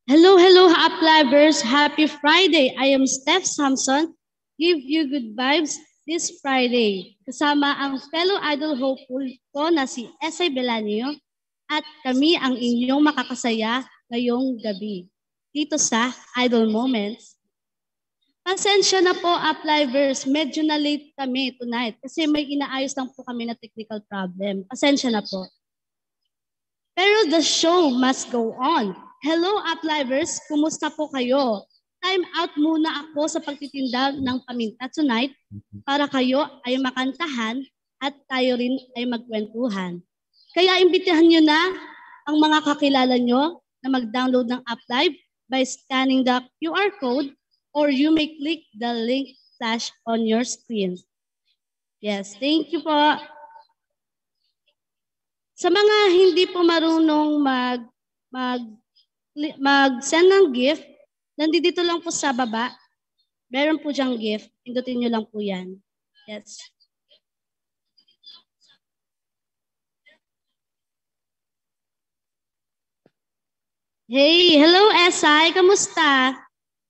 Hello, hello, Uplivers. Happy Friday. I am Steph Samson. Give you good vibes this Friday. Kasama ang fellow idol hopeful ko na si Esay Belanio at kami ang inyong makakasaya ngayong gabi. Dito sa Idol Moments. Pasensya na po, Uplivers. Medyo na late kami tonight kasi may inaayos lang po kami na technical problem. Pasensya na po. Pero the show must go on. Hello, Uplivers! Kumusta po kayo? Time out muna ako sa pagtitinda ng paminta tonight para kayo ay makantahan at tayo rin ay magkwentuhan. Kaya imbitahan nyo na ang mga kakilala nyo na mag-download ng Uplive by scanning the QR code or you may click the link flash on your screen. Yes, thank you po. Sa mga hindi po marunong mag-send ng gift, nandito lang po sa baba. Meron po diyang gift. Pindutin nyo lang po yan. Yes. Hey, hello Esay. Kamusta?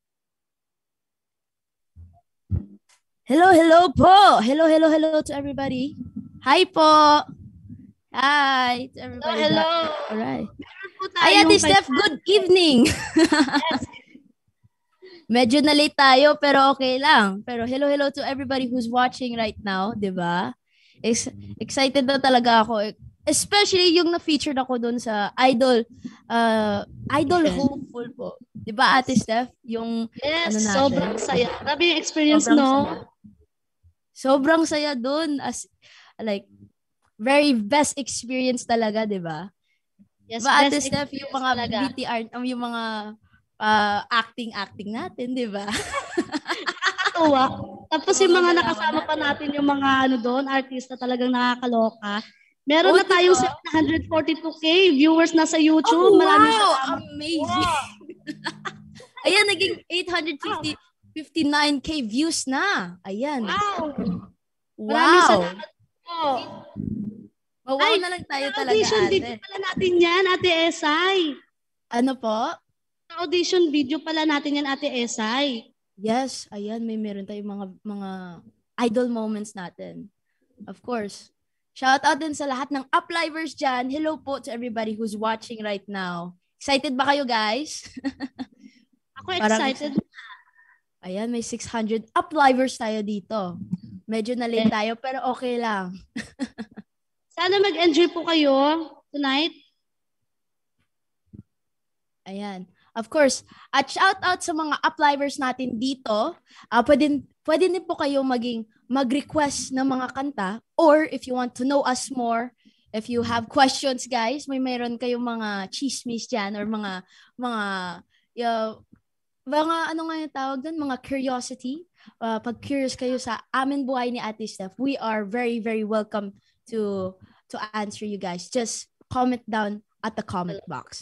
Hello po. Hello to everybody. Hi po. Hi to everybody. Hello. All right. Ay, Ate Steph, good evening. Yes. Medyo na late tayo pero okay lang. Pero hello to everybody who's watching right now, 'di ba? Excited na talaga ako. Especially yung na-featured ako doon sa Idol Hopeful po. 'Di ba, Ate Steph? Yung yes, ano natin? sobrang saya. Grabe yung experience, Sobrang saya doon, as like very best experience talaga, 'di ba? Yes, ba, Ate Steph, yung mga talaga. BTR, yung mga acting natin, 'di ba? Nakakatuwa. Tapos yung mga nakasama pa natin yung mga doon, artista talagang nakakaloka. Meron na tayong 742K viewers na sa YouTube. Oh, Maraming wow! Amazing. Wow. Ayan, naging 859K views na. Ayan. Wow! Wow! Maraming salamat po. Wow na lang tayo talaga, audition ate. video pala natin yan, Ate Esay. Ano po? Audition video pala natin yan, Ate Esay. Yes, ayan, meron tayong mga idol moments natin. Of course. Shout out din sa lahat ng Uplivers dyan. Hello po to everybody who's watching right now. Excited ba kayo, guys? Ako excited. Ayan, may 600 Uplivers tayo dito. Medyo na late tayo, pero okay lang. Sana mag-enjoy po kayo tonight. Ayan. Of course, at shout out sa mga Uplivers natin dito. Pwede din po kayo mag-request ng mga kanta, or if you want to know us more, if you have questions, guys, mayroon kayong mga chismis dyan or mga ano nga yung tawag doon, mga curiosity. Pag curious kayo sa amin buhay ni Ate Steph, we are very, very welcome to answer you guys. Just comment down at the comment box.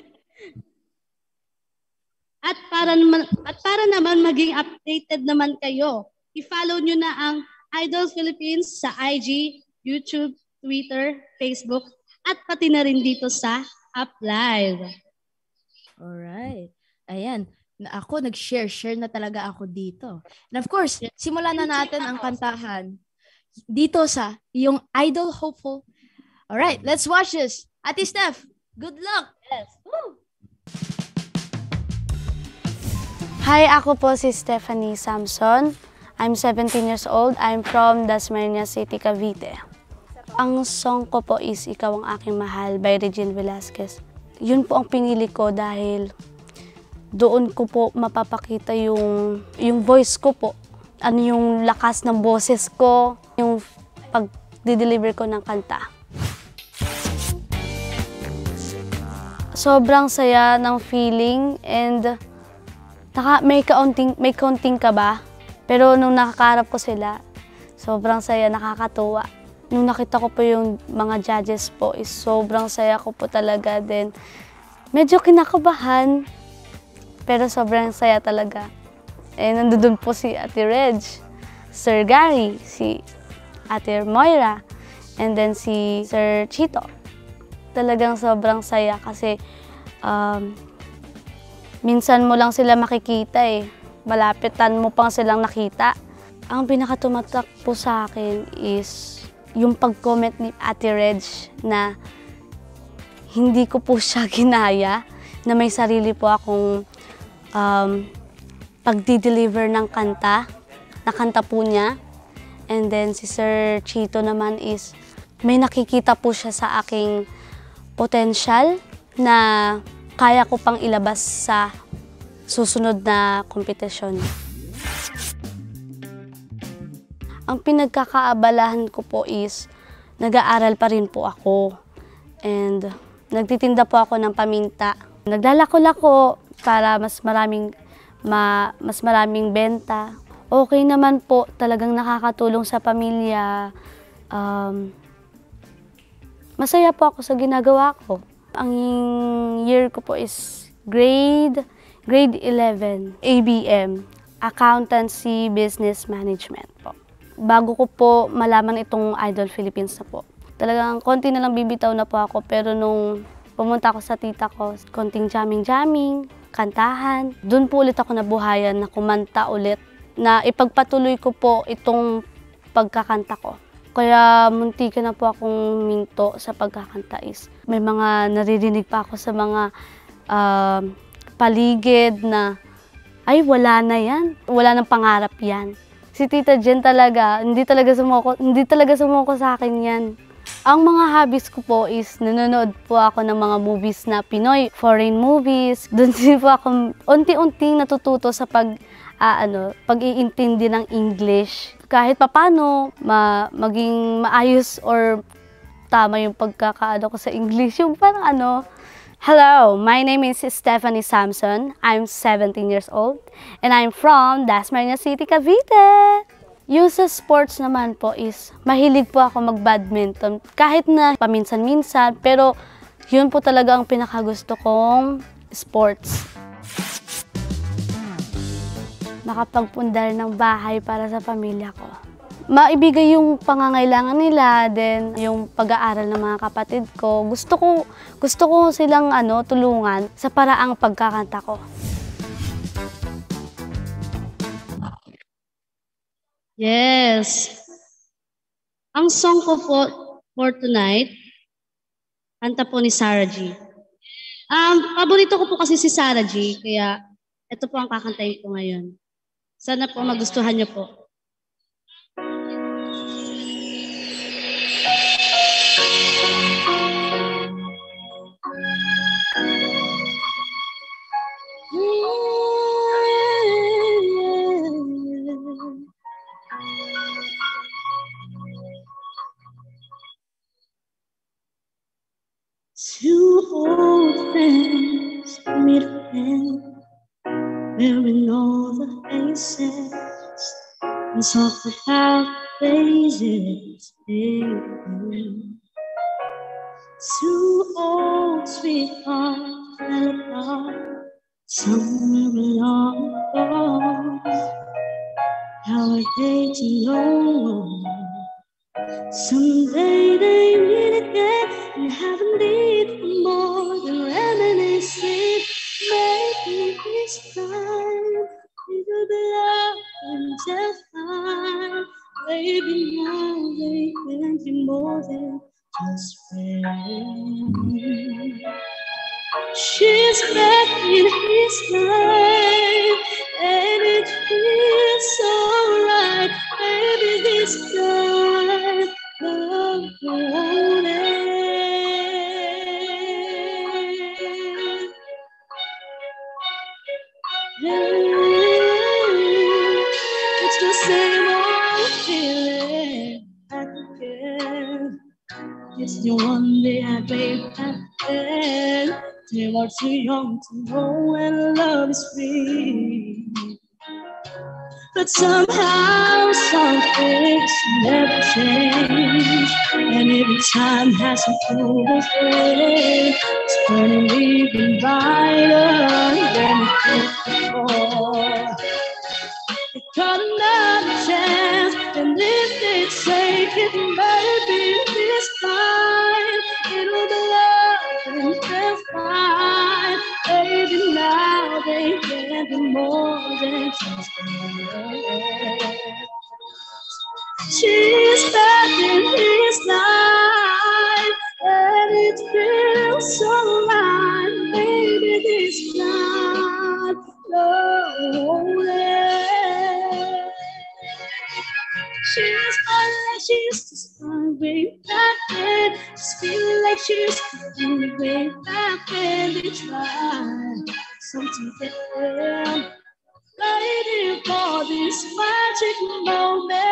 At para naman maging updated naman kayo, i-follow nyo na ang Idol Philippines sa IG, YouTube, Twitter, Facebook, at pati na rin dito sa Uplive. Alright. Ayan. Ako, nag-share na talaga ako dito. And of course, simulan na natin ang kantahan dito sa yung Idol Hopeful. Alright, let's watch this. Ate Steph, good luck! Yes. Woo! Hi, ako po si Stephanie Samson. I'm 17 years old. I'm from Dasmariñas City, Cavite. Ang song ko po is Ikaw ang Aking Mahal by Regine Velasquez. Yun po ang pinili ko dahil doon ko po mapapakita yung voice ko po. Ano yung lakas ng boses ko, yung pag-deliver ko ng kanta. Sobrang saya ng feeling and may kaunting kaba. Pero nung nakakarap ko sila, sobrang saya, nakakatuwa. Nung nakita ko po yung mga judges po, is sobrang saya ko po talaga din. Medyo kinakabahan, pero sobrang saya talaga. Eh, nandun po si Ate Reg, Sir Gary, si Ate Moira, and then si Sir Chito. Talagang sobrang saya kasi minsan mo lang sila makikita eh. Malapitan mo pang silang nakita. Ang pinakatumatak po sa akin is yung pag-comment ni Ate Reg na hindi ko po siya ginaya, na may sarili po akong pagdi-deliver ng kanta, na kanta po niya. And then si Sir Chito naman is may nakikita po siya sa aking potential na kaya ko pang ilabas sa susunod na kompetisyon. Ang pinagkakaabalahan ko po is nag-aaral pa rin po ako. And nagtitinda po ako ng paminta. Naglalako-lako para mas maraming benta. Okay naman po, talagang nakakatulong sa pamilya. Masaya po ako sa ginagawa ko. Ang year ko po is grade 11, ABM, Accountancy Business Management po. Bago ko po malaman itong Idol Philippines na po, talagang konti na lang bibitaw na po ako, pero nung pumunta ako sa tita ko, konting jamming, kantahan, doon po ulit ako nabuhayan na kumanta ulit, na ipagpatuloy ko po itong pagkakanta ko. Kaya muntikan na po akong minto sa pagkakanta is may mga naririnig pa ako sa mga paligid na ay wala na yan, wala nang pangarap yan. Si Tita Jen talaga, hindi talaga sumuko sa akin yan. Ang mga hobbies ko po is nanonood po ako ng mga movies na Pinoy, foreign movies. Doon din po ako unti-unting natututo sa pag-iintindi ng English. Kahit papano maging maayos or tama yung pagkakaano ko sa English. Yung parang hello, my name is Stephanie Samson. I'm 17 years old and I'm from Dasmariñas City, Cavite. Yung sa sports naman po is mahilig po ako mag-badminton. Kahit na paminsan-minsan, pero yun po talaga ang pinakagusto kong sports. Makapagpundar ng bahay para sa pamilya ko. Maibigay yung pangangailangan nila, then yung pag-aaral ng mga kapatid ko. Gusto ko silang tulungan sa paraang pagkakanta ko. Yes. Ang song ko po for tonight, kanta po ni Sarah G. Paborito ko po kasi si Sarah G, kaya ito po ang kakantahin ko ngayon. Sana po magustuhan niyo po. Two old friends meet again, wearing all the faces and talk about places they've been. Two old sweethearts fell apart somewhere along the way. How are they to know? Someday they meet again and have a need for more than reminiscing. Maybe this time it will be love and just fine. Maybe now they can be more than just friends. She's back in his life and it feels so right. Maybe this time love won't end. It's the same old feeling back again. It's the one day I gave back then. They were too young to know when love is free. But somehow some things never change, and every time has improved its way. It's burning even brighter than before. They got another chance, and if they take it, maybe this time it'll be love and just fine. Maybe now they baby, more than just a friend. She's back in his life, and it feels so right. Maybe this not lonely. She's all like she used to start way back then. Just feel like she used to do way back when they tried something different. Waiting for this magic moment.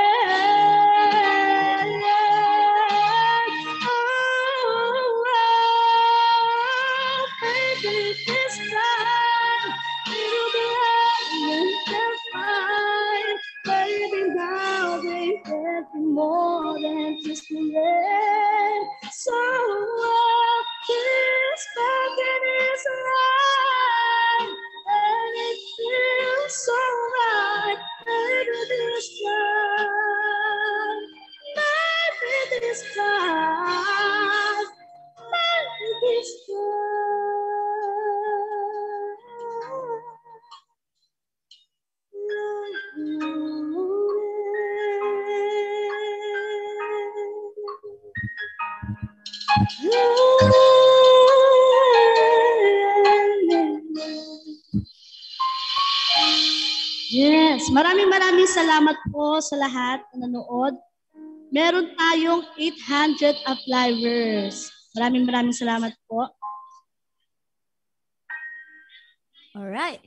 Oh, baby, this time it'll be right and fine. Baby, now they get more than just a friend. So this back in his life, and it feels so right. Maybe this time, maybe this time, maybe this Yes, maraming salamat po sa lahat na nanood. Meron tayong 800 uplivers. Maraming salamat po. Alright,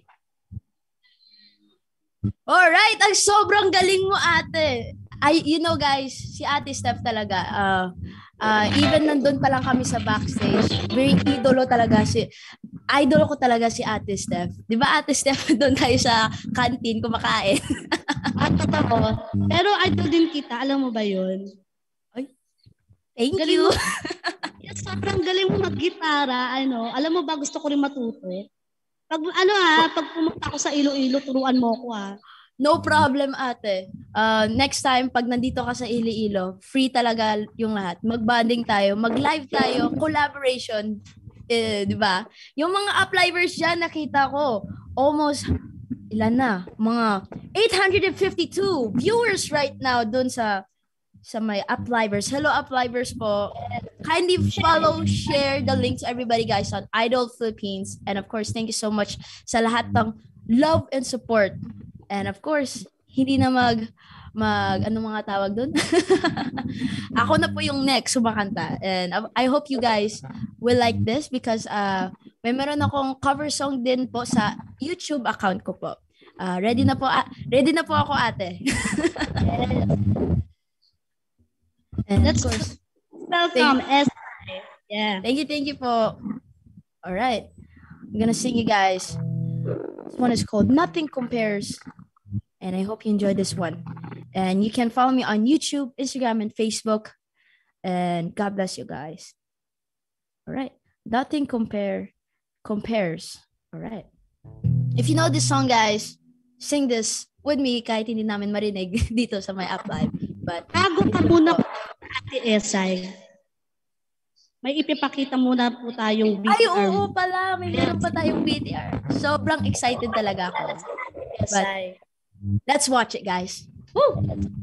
ang sobrang galing mo, ate. You know guys, si Ate Steph talaga, even nandun pa lang kami sa backstage, very idol ko talaga si Ate Steph. Di ba, Ate Steph, doon tayo sa canteen kumakain? At totoo. Pero idol din kita, alam mo ba yun? Ay, thank galing you. Yes, sobrang galing mo mag-gitara. Alam mo ba, gusto ko rin matuto. Pag pumunta ako sa Iloilo, turuan mo ko No problem, ate. Next time, pag nandito ka sa Iloilo, free talaga yung lahat. Mag-bonding tayo, mag-live tayo, collaboration. Di ba? Yung mga uplivers dyan, nakita ko, almost, ilan na? Mga 852 viewers right now dun sa my uplivers. Hello, uplivers po. Kindly follow, share the link to everybody, guys, on Idol Philippines. And of course, thank you so much sa lahat ng love and support. And of course, hindi na ano mga tawag dun? Ako na po yung next sumakanta. And I hope you guys will like this because meron akong cover song din po sa YouTube account ko po. Ready na po ako, ate. And of course, welcome, Esay. Yeah. Thank you po. All right. I'm gonna sing you guys. This one is called Nothing Compares. And I hope you enjoy this one. And you can follow me on YouTube, Instagram, and Facebook. And God bless you guys. All right. Nothing compares. All right. If you know this song, guys, sing this with me kahit hindi namin marinig dito sa my Uplive. But bago ka muna po, Ate Esay, may ipipakita muna po tayong VTR. Ay, oo pala. May meron pa tayong VTR. Sobrang excited talaga ako. Esay. Let's watch it, guys. Woo!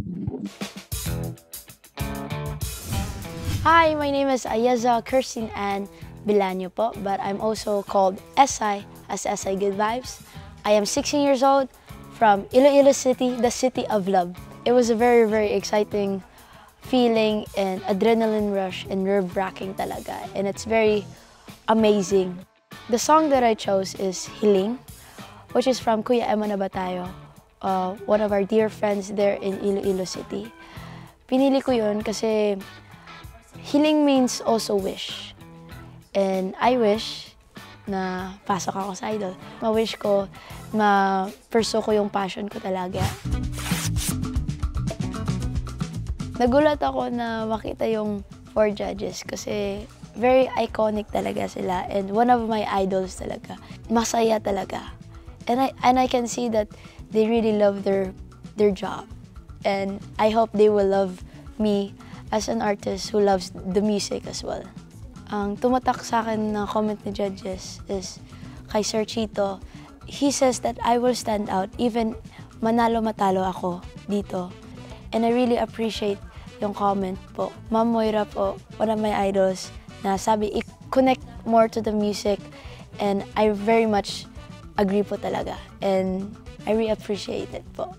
Hi, my name is Esay Belanio po, but I'm also called Esay as Esay Good Vibes. I am 16 years old from Iloilo City, the city of love. It was a very, very exciting feeling and adrenaline rush and nerve-wracking talaga. And it's very amazing. The song that I chose is Hiling, which is from Kuya Emma na ba tayo? One of our dear friends there in Iloilo City. Pinili ko yun kasi hiling means also wish. And I wish na pasok ako sa Idol. Ma-wish ko, ma-pursue ko yung passion ko talaga. Nagulat ako na makita yung 4 judges kasi very iconic talaga sila and one of my idols talaga. Masaya talaga. And I can see that they really love their job. And I hope they will love me as an artist who loves the music as well. Ang tumatak sa akin na comment ni judges is kay Sir Chito, he says that I will stand out even manalo-matalo ako dito. And I really appreciate yung comment po. Ma'am Moira po, one of my idols, na sabi, i-connect more to the music. And I very much agree po talaga. And I really appreciate it po.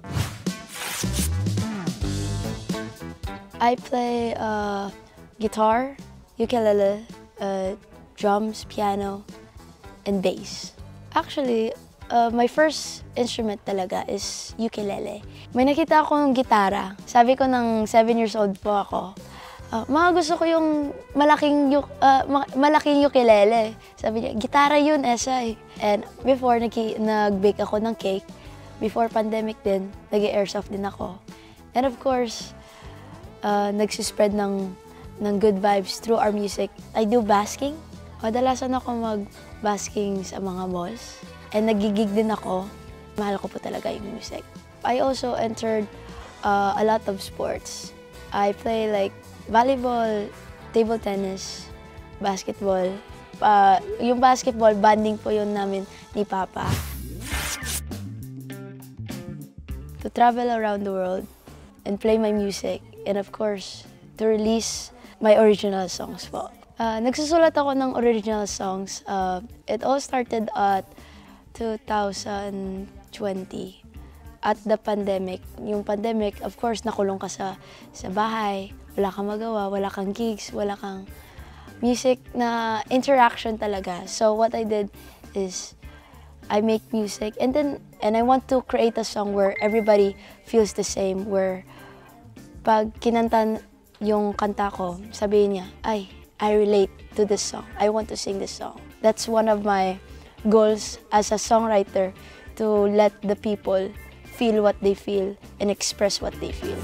I play guitar, ukulele, drums, piano, and bass. Actually, my first instrument talaga is ukulele. May nakita akong gitara. Sabi ko ng 7 years old po ako, gusto ko yung malaking ukulele. Sabi niya, gitara yun, Esay. And before, nag-bake ako ng cake. Before pandemic din, nag-airsoft din ako. And of course, nagsispread ng good vibes through our music. I do basking. Kadalasan ako mag-basking sa mga malls. And nagigig din ako. Mahal ko po talaga yung music. I also entered a lot of sports. I play like volleyball, table tennis, basketball. Yung basketball, banding po yun namin ni Papa. To travel around the world and play my music. And of course, to release my original songs po. Nagsusulat ako ng original songs. It all started at 2020 at the pandemic. Yung pandemic, of course, nakulong ka sa bahay, wala kang magawa, wala kang gigs, wala kang music na interaction talaga. So what I did is I make music and I want to create a song where everybody feels the same, where pag kinanta yung kanta ko, sabihin niya, ay, I relate to this song. I want to sing this song. That's one of my goals as a songwriter, to let the people feel what they feel and express what they feel.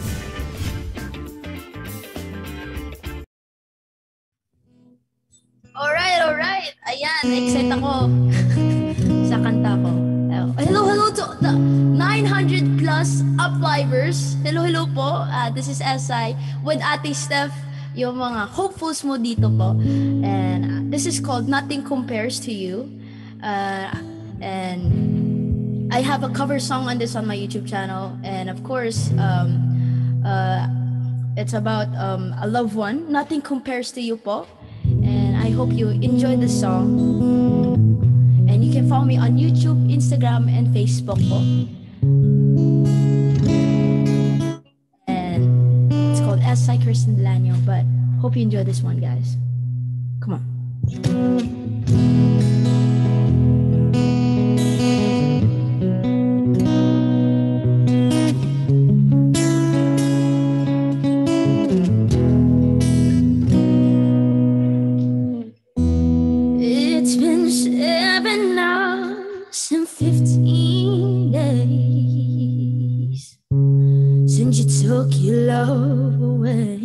Alright. Ayan, excited ako sa kanta ko. Hello to the 900 plus Uplivers. Hello po. This is Esay with Ate Steph, yung mga hopefuls mo dito po. And this is called Nothing Compares to You. And I have a cover song on this on my YouTube channel. And of course, it's about a loved one. Nothing compares to you po. And I hope you enjoy the song. And you can follow me on YouTube, Instagram, and Facebook po. And it's called Esay Belanio. But hope you enjoy this one, guys. Come on. It's been 7 hours and 15 days since you took your love away.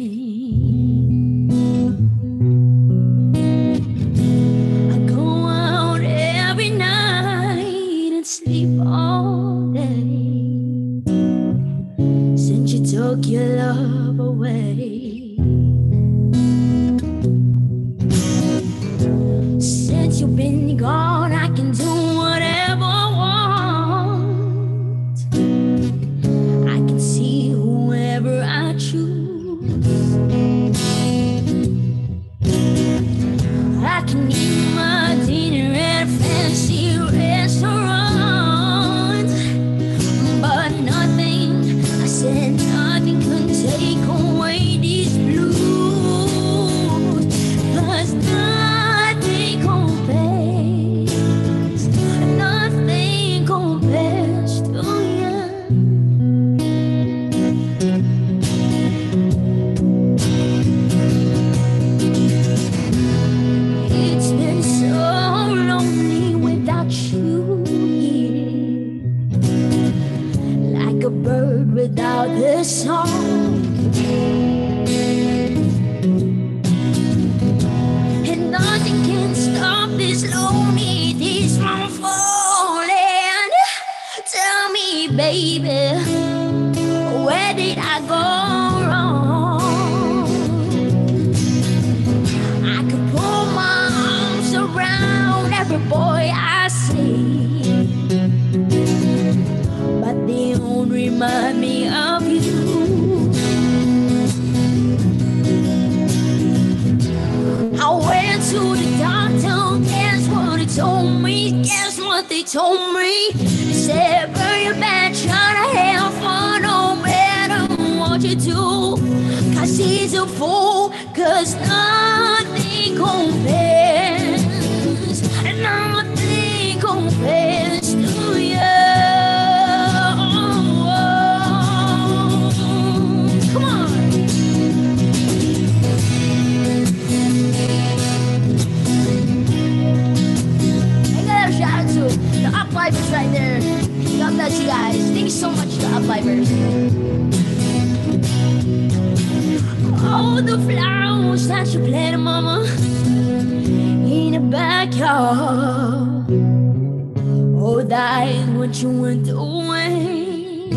I go out every night and sleep all day since you took your love away. Since you've been gone, I can do whatever I want. I can see whoever I choose. I can eat my dinner at a fancy restaurant, but nothing, I said nothing could take away these blues. 'Cause nothing compares to you. It's been so lonely without you here, like a bird without a song. And nothing can stop this loneliness from falling. Tell me, baby, where did I go wrong? I could put my arms around every boy I see. told me, guess what they told me? They said, burn your bad, try to have fun, no matter what you do. Cause he's a fool, cause nothing compares, nothing compares to you. Come on. Shout out to the Uplivers right there. God bless you guys. Thank you so much, the Uplivers. Oh, the flowers that you planted, mama, in the backyard. Oh, that is what you were doing.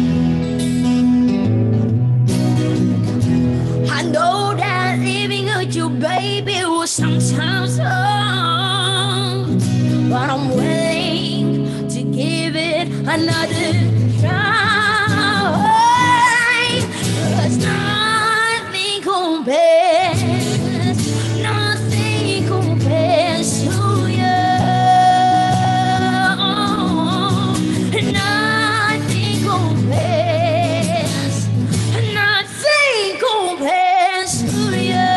I know that living with you, baby, was sometimes hard, but I'm willing to give it another try. 'Cause nothing compares, nothing compares to you. Nothing compares, nothing compares to you.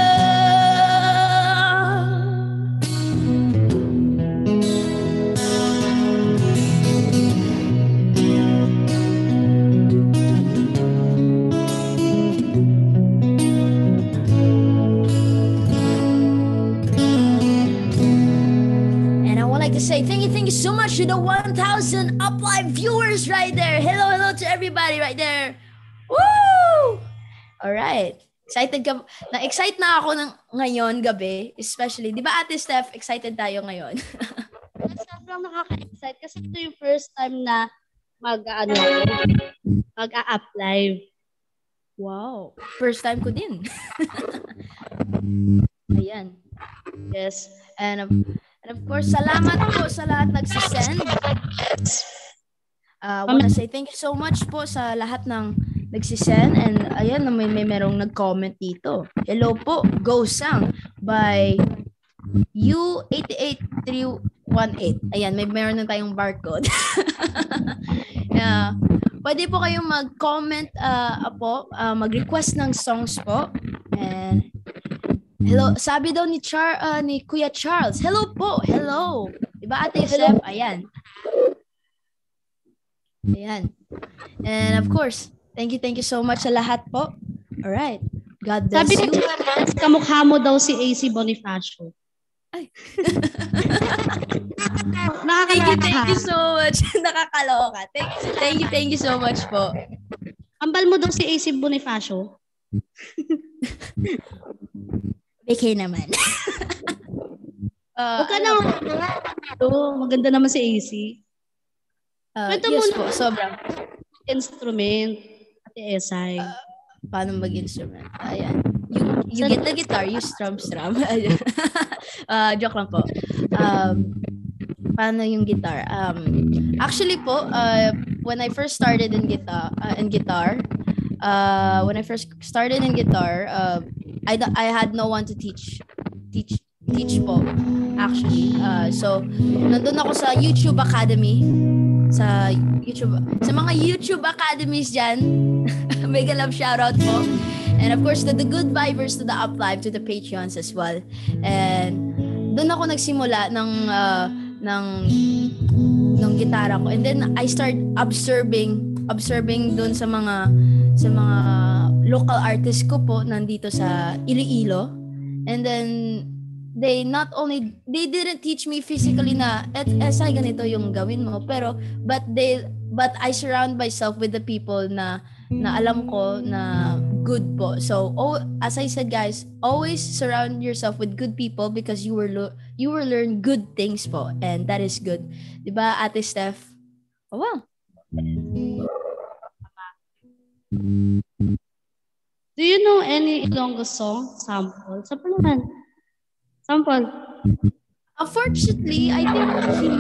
Say thank you so much to the 1,000 Uplive viewers right there. Hello to everybody right there. Woo! All right. Excited ka? Na-excite na ako ngayon gabi, especially. Di ba Ate Steph, excited tayo ngayon? Sobrang nakaka-excite kasi ito yung first time na mag-a-Uplive. Wow. First time ko din. Ayan. Yes. And of course, salamat po sa lahat nagsisend. Wanna say thank you so much po sa lahat ng nagsisend. And ayan, may merong nag-comment dito. Hello po, Go Sang by U88318. Ayan, meron na tayong barcode. Pwede po kayong mag-comment mag-request ng songs po. And hello, sabi daw ni Kuya Charles. Hello po. Hello. Diba Ate Steph? Ayan. Ayan. And of course, thank you so much sa lahat po. All right. God bless Sabi you. Sabi kamukha mo daw si Esay Bonifacio. Ay. Nakakaloka. Thank you so much. Nakakaloka. Thank you so much po. Ambal mo daw si Esay Bonifacio. Okay naman. Huwag ka na. Maganda naman si Esay. Yes po, sobrang. Instrument. Ate Esay. Paano mag-instrument? Ayan. You get the guitar, you strum. Joke lang po. Paano yung guitar? Actually po, when I first started in guitar, I had no one to teach po, actually. So, nandun ako sa YouTube Academy. Sa mga YouTube Academies dyan. Mega love shoutout po. And of course, to the good vibers, to the Uplive, to the Patreons as well. And doon ako nagsimula ng gitara ko. And then I start observing doon sa mga local artists ko po nandito sa Iloilo. And then they didn't teach me physically na Esay ganito yung gawin mo, but I surround myself with the people na alam ko na good po. So as I said guys, always surround yourself with good people because you will learn good things po, and that is good. 'Di ba Ate Steph? Oh wow. Do you know any Ilonggo song? Sample. Sample. Unfortunately, I think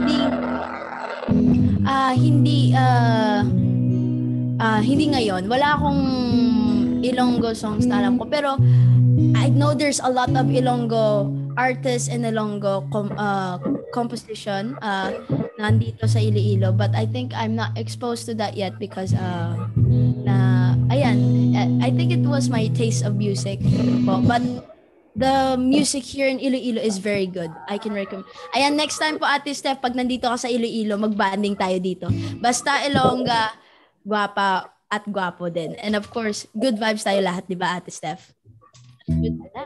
hindi ngayon. Wala akong Ilonggo songs na alam ko. Pero I know there's a lot of Ilonggo artist in Ilonggo composition nandito sa Iloilo, but I think I'm not exposed to that yet because I think it was my taste of music po. But the music here in Iloilo is very good. I can recommend. Ayan, next time po Ate Steph, pag nandito ka sa Iloilo, mag-banding tayo dito. Basta Ilongga, gwapa at gwapo din. And of course, good vibes tayo lahat, di ba Ate Steph? Good na.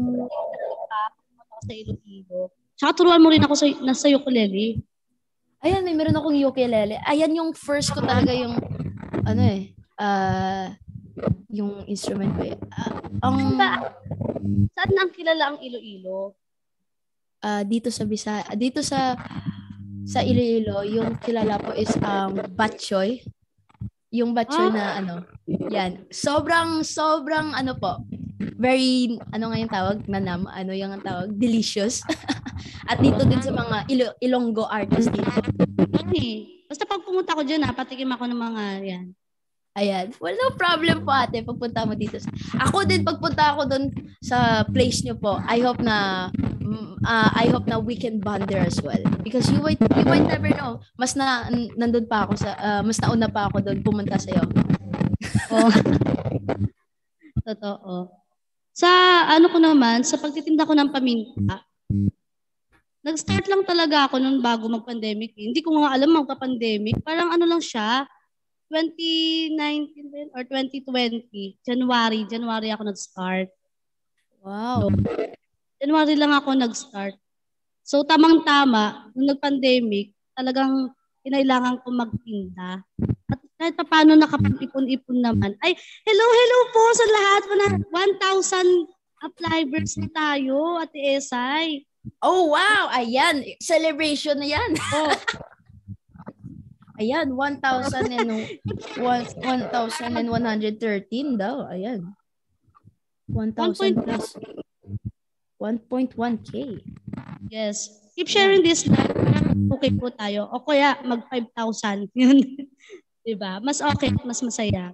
Sa Iloilo. Tsaka turuan mo rin ako nasa ukulele. Ayan, meron akong ukulele. Ayan yung first ko talaga yung yung instrument ko. Saan ang kilala ang Iloilo? Dito sa Iloilo, yung kilala po is batchoy. Yung batchoy na yan. Sobrang po. Very nga yung tawag? Nanam, yung tawag? Delicious. At dito din sa mga Ilonggo artists dito. Basta pag pumunta ko dyan, patikim ako ng mga yan. Ayan. Well, no problem po ate. Pagpunta mo dito. Ako din, pagpunta ako doon sa place nyo po, I hope na we can bond there as well. Because you might never know. Nandun pa ako mas nauna pa ako doon pumunta sa'yo. Oh. Totoo. Sa ko naman, sa pagtitinda ko ng paminta, nag-start lang talaga ako noon bago mag-pandemic. Hindi ko nga alam magpa-pandemic. Parang lang siya, 2019 or 2020, January ako nag-start. Wow. January lang ako nag-start. So tamang-tama, nung nag-pandemic, talagang kinailangan ko magtinda. At kahit paano nakapag-ipon-ipon naman. Ay, hello po sa lahat. 1,000 Uplivers na tayo, Ate Esay. Oh, wow! Ayan, celebration na yan. Oh. Ayan, 1,113 daw. Ayan. 1,000 plus. 1.1K. Yes. Keep sharing this. Okay po tayo. O kaya mag 5,000. Yun. Diba? Mas okay, mas masaya.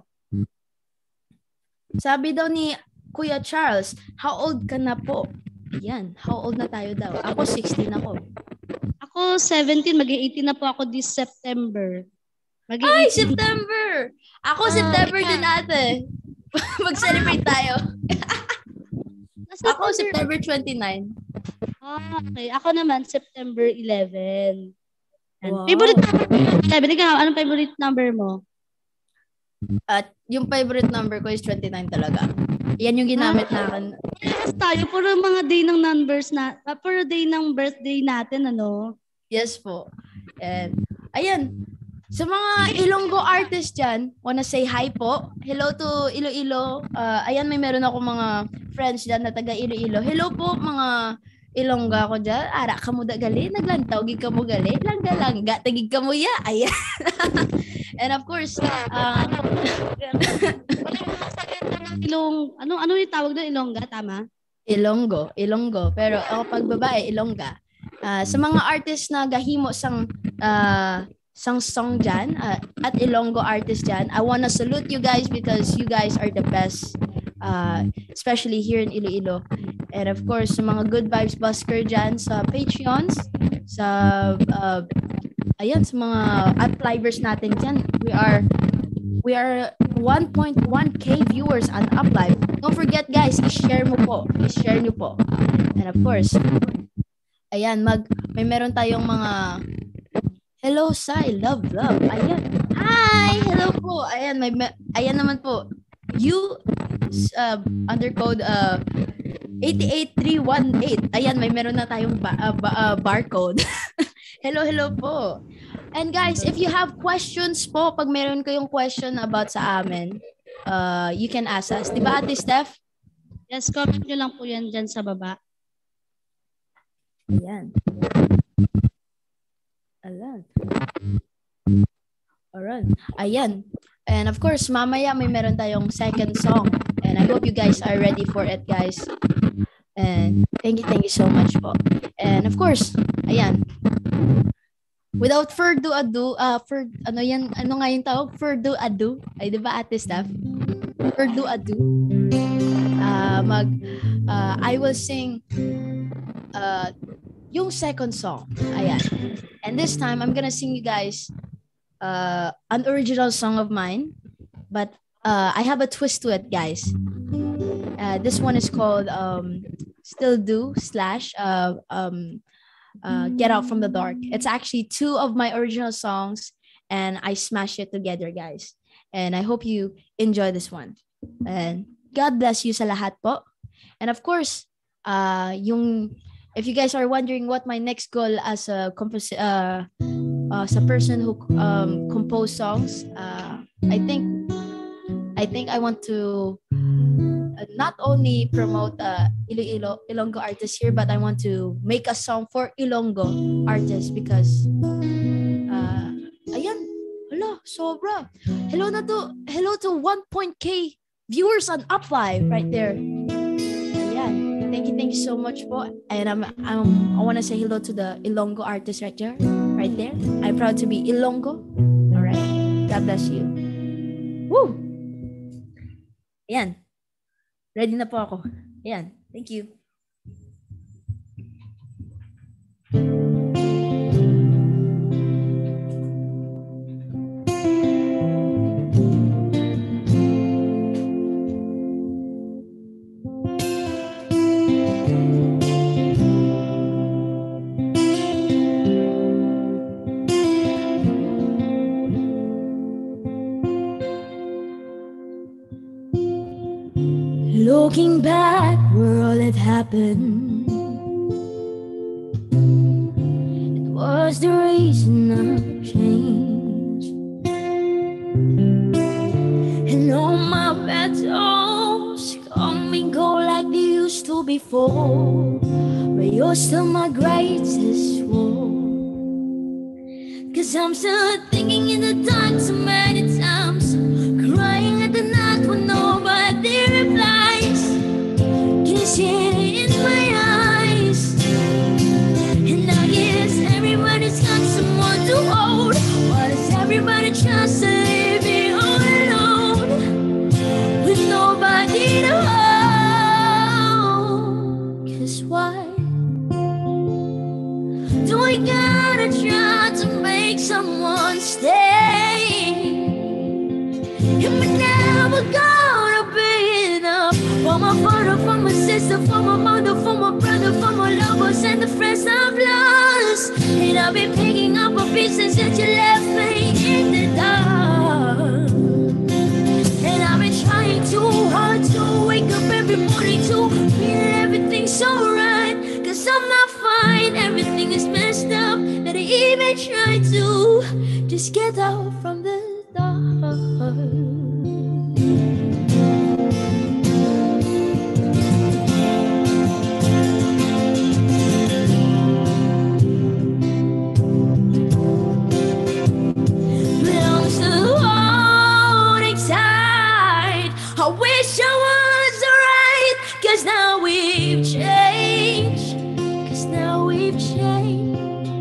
Sabi daw ni Kuya Charles, how old ka na po? Ayan, how old na tayo daw? Ako 16 ako. Ako 17, mag-18 na po ako this September. Ay, September! Ako September din ate. Mag-celebrate tayo. Ako September 29. Okay. Ako naman September 11. Wow. Favorite number? Anong favorite number mo? At yung favorite number ko is 29 talaga. Yan yung ginamit natin. Yes, tayo. Puro mga day ng numbers puro day ng birthday natin, Yes po. And, ayan. Sa mga Ilonggo artists dyan, wanna say hi po. Hello to Iloilo. Ayan, meron ako mga friends dyan na taga Iloilo. Hello po, mga Ilongga ko dyan. Ara ka mo da gali, naglantaw, gig ka mo gali, langga-langga, tagig ka mo ya. Ayan. And of course, ano yung tawag doon? Ilongga, tama? Ilonggo. Pero ako pag babae, Ilongga. Sa mga artists na gahimo sang song dyan, at Ilonggo artists dyan, I wanna salute you guys because you guys are the best, especially here in Iloilo. And of course, sa mga good vibes busker dyan sa Patreons, sa sa mga Uplivers natin dyan, we are 1.1K viewers on Uplive. Don't forget guys, i-share nyo po. And of course, ayan, may meron tayong mga hello, Sai. Love. Ayan. Hi! Hello po. Ayan, ayan naman po. You, undercode 88318. Ayan, may meron na tayong barcode. Hello po. And guys, if you have questions po, pag meron kayong question about sa amin, you can ask us. Diba, Ate Steph? Yes, comment nyo lang po yan dyan sa baba. Ayan. Alright. Ayan. And of course, mamaya may meron tayong second song. And I hope you guys are ready for it, guys. And thank you so much po. And of course, ayan. Without further ado, ano nga yung tawag? Further ado. Ay, di ba, Ate Steph? Further ado. I will sing yung second song. Ayan. And this time, I'm gonna sing you guys an original song of mine. But I have a twist to it, guys. This one is called Still Do / Get Out from the Dark. It's actually two of my original songs and I smashed it together, guys. And I hope you enjoy this one. And God bless you sa lahat po. And of course, if you guys are wondering what my next goal as a person who compose songs, I think I want to not only promote Ilonggo artists here, but I want to make a song for Ilonggo artists because ayan, hello, sobra. Hello to 1.k viewers on Uplive right there. Ayan. Thank you so much po. And I want to say hello to the Ilonggo artists right there. I'm proud to be Ilonggo. All right. God bless you. Woo! Ayan. Ready na po ako. Ayan. Thank you. Looking back where all had happened, it was the reason I changed. And all my battles come and go like they used to before, but you're still my greatest war. 'Cause I'm still thinking in the dark so many times, crying at the night when nobody replies. Can you see it in my eyes? And I guess everybody's got someone to hold. Why does everybody trust to leave me all alone with nobody to hold? 'Cause why do we gotta try to make someone stay? And we're never gonna be enough for my father, for my sister, for my mother, for my brother, for my lovers and the friends I've lost. And I've been picking up on pieces that you left me in the dark. And I've been trying too hard to wake up every morning to feel everything's so right. 'Cause I'm not fine, everything is messed up, that I even try to just get out from the dark. But I'm still holding tight. I wish I was alright, 'cause now we've changed. 'Cause now we've changed.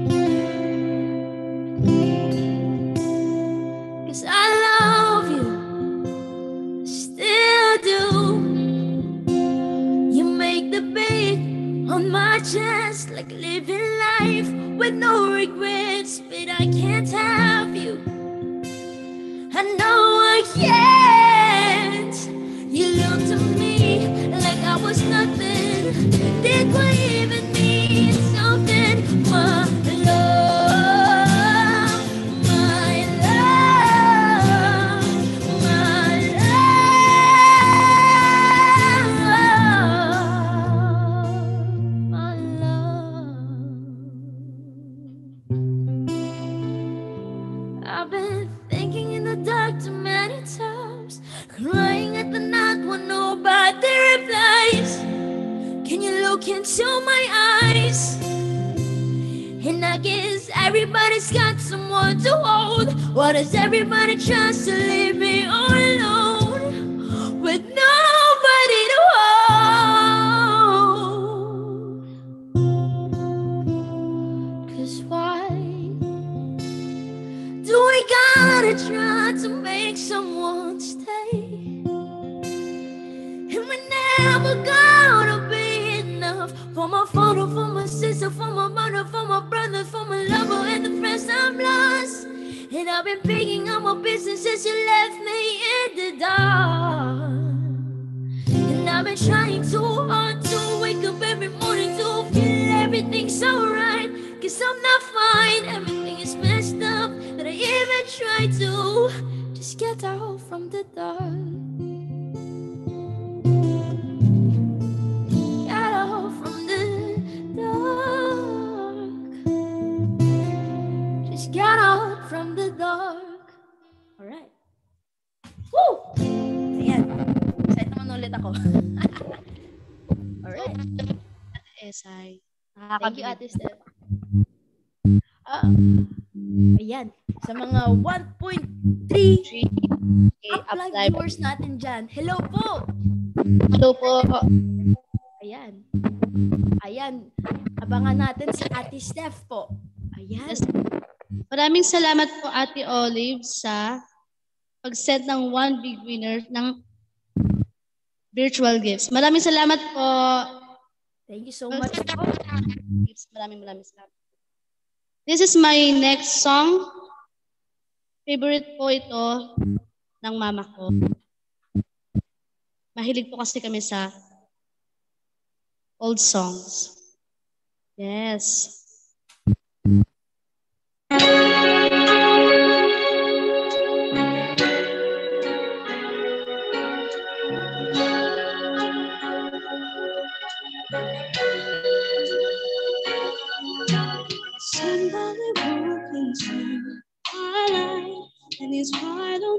'Cause I love you, still do. You make the beat on my chest like living life with no regrets, but I can't have you. I know I can't. You looked at me like I was nothing. Did we even mean something? My love, my love, my love, my love. I've been thinking in the dark too many times, crying at the night when nobody replies. Can you look into my eyes? And I guess everybody's got someone to hold. Why does everybody try to leave me all alone with nobody to hold? 'Cause why do we gotta try to make someone stay? And we're never gonna be enough for my father, for my sister, for my mother, for my brother, for my lover, and the friends I've lost. And I've been picking up my business since you left me in the dark. And I've been trying too hard to wake up every morning to feel everything's alright. Cause I'm not fine, everything is messed up. That I even try to just get out from the dark. Get out from the dark. Just get out from the dark. Alright. Woo! Ayan. Excited naman ulit ako. Alright. Esay. Thank you, Ate Steph. Ayan. Sa mga 1.3 Uplive viewers natin dyan. Hello po! Hello po. Ayan. Ayan. Abangan natin si Ate Steph po. Ayan. Yes. Maraming salamat po Ate Olive sa pag-set ng one big winner ng virtual gifts. Maraming salamat po. Thank you so much po. Maraming salamat. This is my next song. Favorite po ito ng mama ko. Mahilig po kasi kami sa old songs. Yes. Somebody walked into my life and he's right on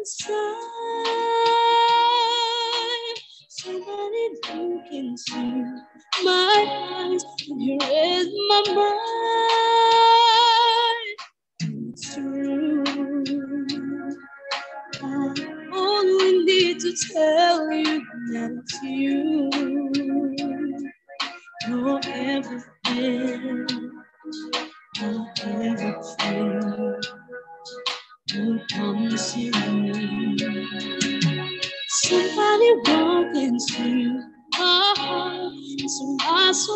time. Somebody look into my eyes and you read my mind. It's true. I only need to tell you that it's you. You're everything. I'll ever feel. Who comes to me? Somebody walk into my heart. It's not so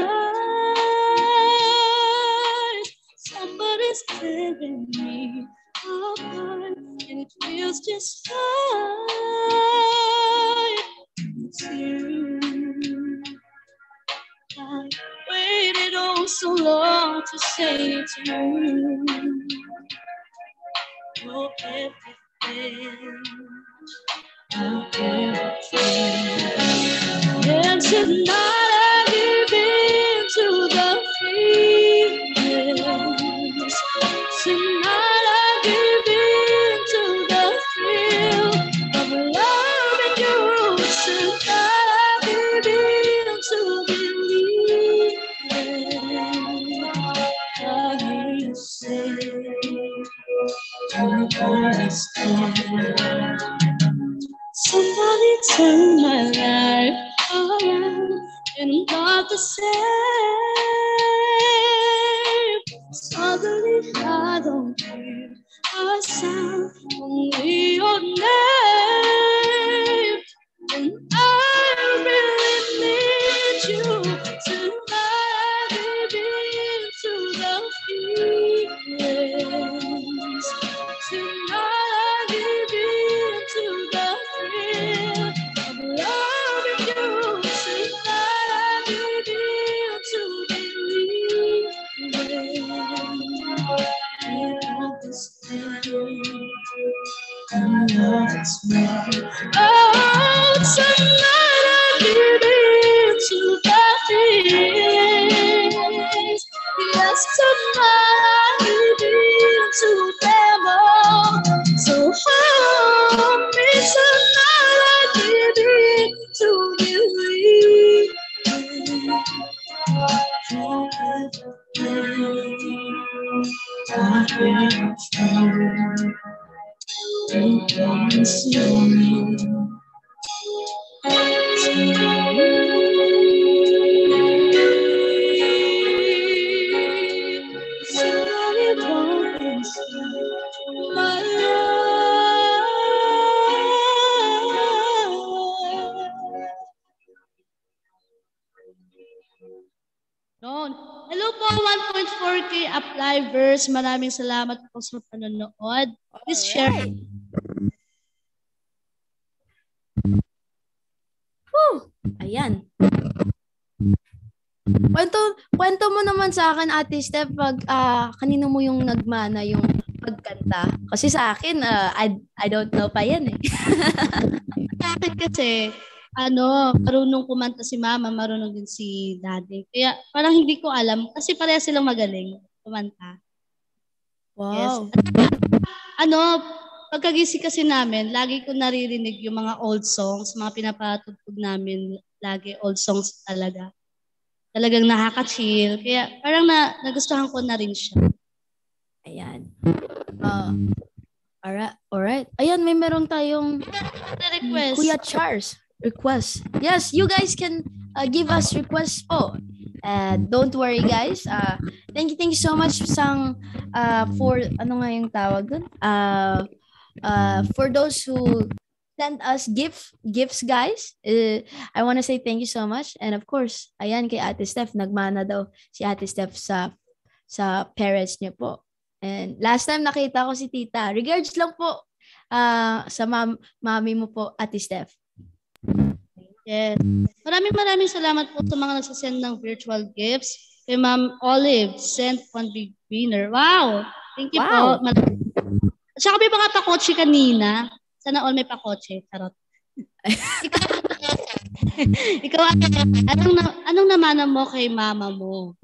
bright. Somebody's tearing me apart, and it feels just right. It's you. I waited oh so long to say it to you. You're everything I've ever dreamed. And tonight I give in to the feelings. Tonight I give in to the thrill of loving you. Tonight I give in to believe. I hear you say you're always there. Somebody turn my life around and not the same. Suddenly I don't hear a sound, only your name. And I really need you tonight. Give into the feelings. Tonight I give into the thrill of loving you. Tonight I give into believing. You understand. I love is mine. Oh, tonight I give into the feelings. Yes, tonight I give into them all. So hold me tonight, I give into believing. Hello po! Uplivers, maraming salamat po sa panonood. Please share. Woo! Ayan. Kwento mo naman sa akin, Ate Steph, pag kanino mo yung nagmana yung pagkanta. Kasi sa akin, I don't know pa yan eh. Sa akin kasi, marunong kumanta si mama, marunong din si daddy. Kaya parang hindi ko alam kasi pareha silang magaling kumanta. Wow. Yes. Pagkagising kasi namin, lagi ko naririnig yung mga old songs, mga pinapatugtog namin, lagi old songs talaga. Talagang nakaka-chill. Kaya parang nagustuhan ko na rin siya. Ayan. Alright. Ayan, may meron tayong request. Kuya Charles request. Yes, you guys can give us requests po. Don't worry guys. Thank you so much for ano nga yung tawag dun? For those who send us gifts guys. I want to say thank you so much. And of course, ayan kay Ate Steph, nagmana daw si Ate Steph sa parents niya po. And last time nakita ko si Tita. Regards lang po sa mami mo po, Ate Steph. Yes. Maraming salamat po sa mga nagsasend ng virtual gifts. Kay Ma'am Olive, sent one big winner. Wow! Thank you po. Saka may mga pakotse kanina. Sana all may pakotse. Charot. Ikaw, anong namana mo kay mama mo?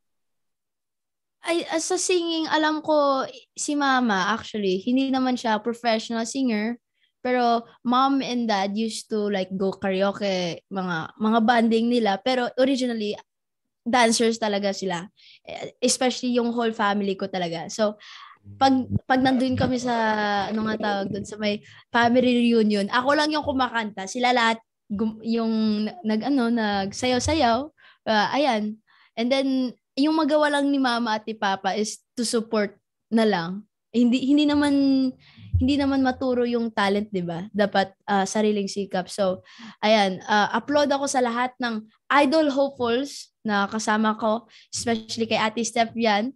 Ay, sa singing, alam ko si mama actually, hindi naman siya professional singer. Pero mom and dad used to like go karaoke, mga banding nila. Pero originally, dancers talaga sila. Especially yung whole family ko talaga. So, pag nandun kami sa, ano nga tawag dun, sa may family reunion, ako lang yung kumakanta. Sila lahat yung nagsayaw-sayaw. Ayan. And then, yung magawa lang ni mama at ni papa is to support na lang. Hindi naman maturo yung talent, 'di ba? Dapat sariling sikap. So, ayan, upload ako sa lahat ng idol hopefuls na kasama ko, especially kay Ate Steph yan.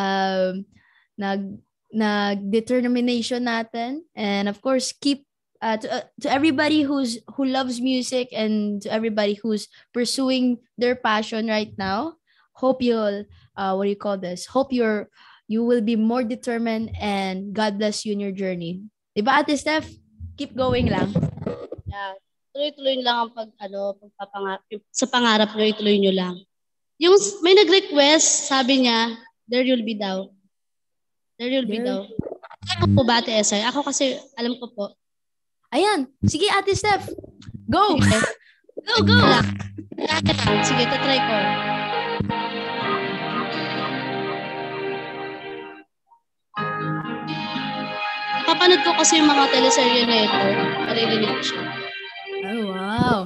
Nag-determination natin, and of course, keep to everybody who loves music and to everybody who's pursuing their passion right now. Hope you'll hope you will be more determined, and God bless you in your journey. Diba, Ate Steph? Keep going lang. Yeah. Tuloy-tuloy lang ang sa pangarap nyo, ituloy nyo lang. Yung may nag-request, sabi niya, there you'll be daw. There you'll be daw. Ako po ba, Ate Esay? Ako kasi, alam ko po. Ayan. Sige, Ate Steph. Go! Go! Sige, tatry ko. Napapanood ko kasi yung mga teleserye na ito. Naririnig ko siya. Oh, wow.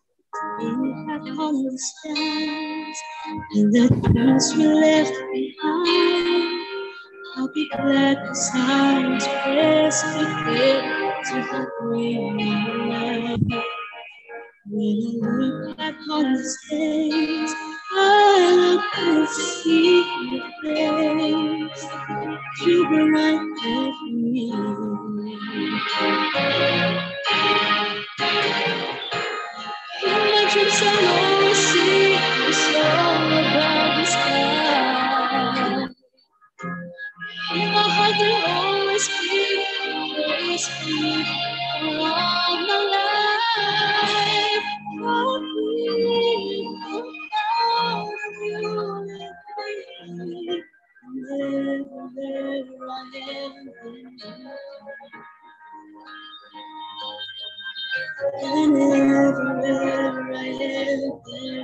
On the stairs, and the things we left behind, I'll be glad the silence pressed it to the grave. When I look back on the days, I look to see your face. You were right there for me. Dreams I'll always see is all about the sky. In my heart there'll always be a place for you for all my life. I'll be proud of you and me. Never I am. And ever I am there.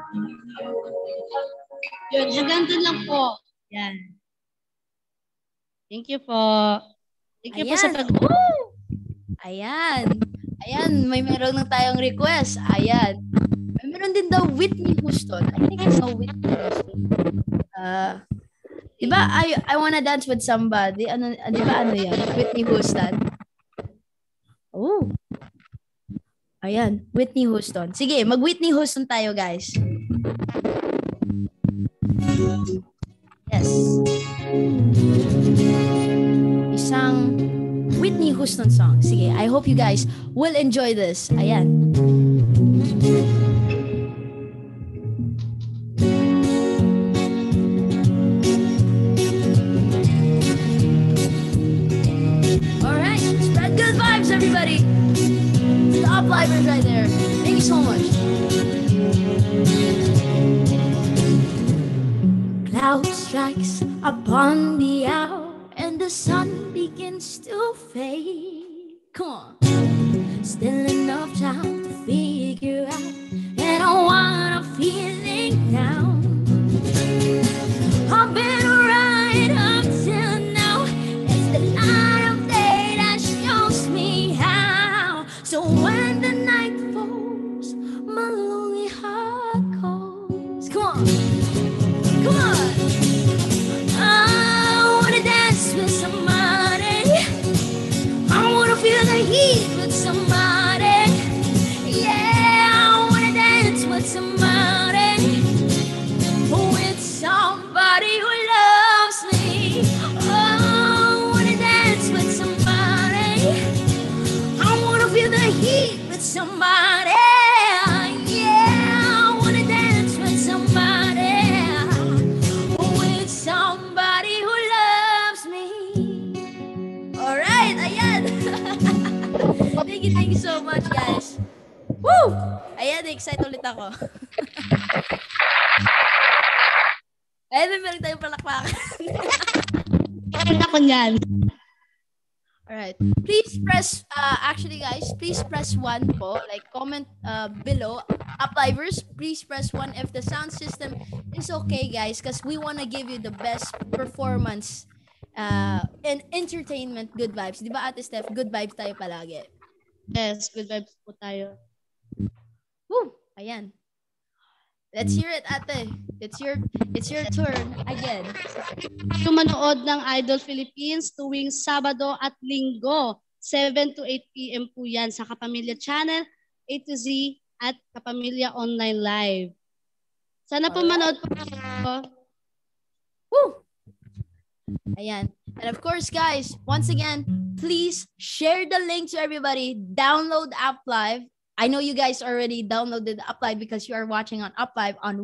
Yun, hanggang dun lang po. Yan. Thank you po. Thank you po sa Ayan. Ayan, may meron na tayong request. Ayan. May meron din daw Whitney Houston. I think it's no Whitney Houston. Diba, I wanna dance with somebody. Diba ano yan? Whitney Houston. Oh. Ayan, Whitney Houston. Sige, mag-Whitney Houston tayo, guys. Yes. Isang Whitney Houston song. Sige, I hope you guys will enjoy this. Ayan. Alright, spread good vibes, everybody. To the Uplivers right there. Thank you so much. Cloud strikes upon the hour and the sun begins to fade. Come on. Still enough time to figure out that I wanna feeling down. I've been right up till now. It's the light of day that shows me how. So when the night falls, my lonely heart calls. Come on. Come on. I wanna dance with somebody. I wanna feel the heat with somebody. Yeah, I wanna dance with somebody. With somebody who loves me. Oh, I wanna dance with somebody. I wanna feel the heat with somebody. Yeah, I wanna dance with somebody. With somebody who loves me. Alright, ayan. Thank you so much, guys. Woo! Ayan, excited ulit ako. Ayan, meron tayong palakpakan. Kaya ako niyan. Alright. Please press, actually guys, please press 1 po. Like, comment below. Uplivers, please press 1 if the sound system is okay, guys. Because we want to give you the best performance and entertainment, good vibes. Di ba, Ate Steph? Good vibes tayo palagi. Yes, good vibes po tayo. Woo! Ayan. Let's hear it, Ate. It's your turn again. Yung manood ng Idol Philippines tuwing Sabado at Linggo, 7 to 8 p.m. po yan sa Kapamilya Channel, A to Z at Kapamilya Online Live. Sana po manood po kayo. Woo! Ayan. And of course, guys, once again, please share the link to everybody. Download Uplive. I know you guys already downloaded Uplive because you are watching on Uplive on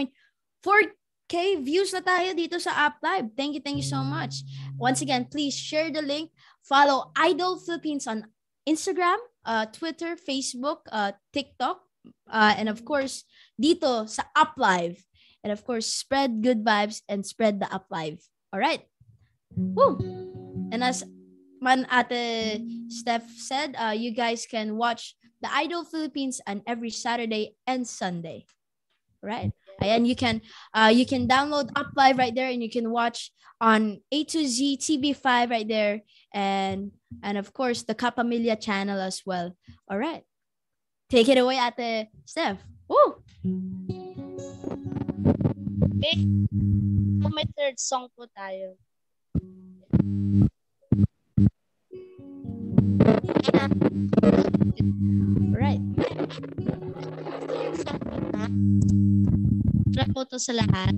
1.4K views na tayo dito sa Uplive. Thank you so much. Once again, please share the link. Follow Idol Philippines on Instagram, Twitter, Facebook, TikTok, and of course, dito sa Uplive. And of course, spread good vibes and spread the Uplive. All right. Woo! And as Ate Steph said, you guys can watch the Idol Philippines on every Saturday and Sunday. Right? And you can download Uplive right there and you can watch on A to Z TV5 right there and of course the Kapamilya channel as well. All right. Take it away, Ate Steph. Woo! Okay. So may third song po tayo. Right. Try po to sa lahat.